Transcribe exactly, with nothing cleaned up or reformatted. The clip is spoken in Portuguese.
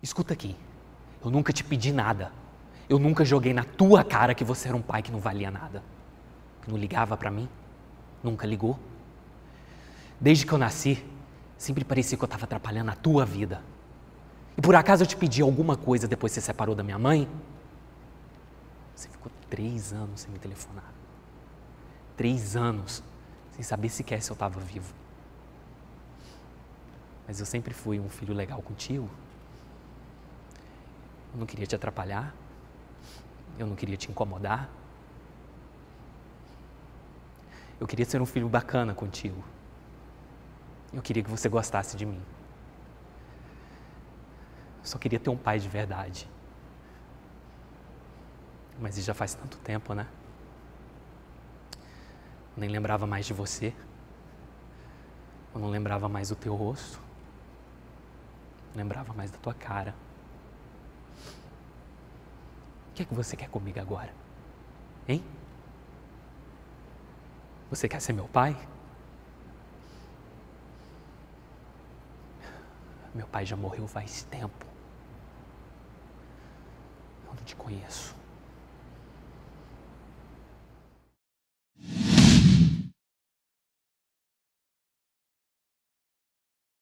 Escuta aqui, eu nunca te pedi nada. Eu nunca joguei na tua cara que você era um pai que não valia nada. Que não ligava pra mim. Nunca ligou. Desde que eu nasci, sempre parecia que eu estava atrapalhando a tua vida. E por acaso eu te pedi alguma coisa depois que você separou da minha mãe? Você ficou três anos sem me telefonar. Três anos sem saber sequer se eu estava vivo. Mas eu sempre fui um filho legal contigo. Eu não queria te atrapalhar. Eu não queria te incomodar. Eu queria ser um filho bacana contigo. Eu queria que você gostasse de mim. Eu só queria ter um pai de verdade. Mas isso já faz tanto tempo, né? Eu nem lembrava mais de você. Eu não lembrava mais do teu rosto. Não lembrava mais da tua cara. O que é que você quer comigo agora? Hein? Você quer ser meu pai? Meu pai já morreu faz tempo. Eu não te conheço.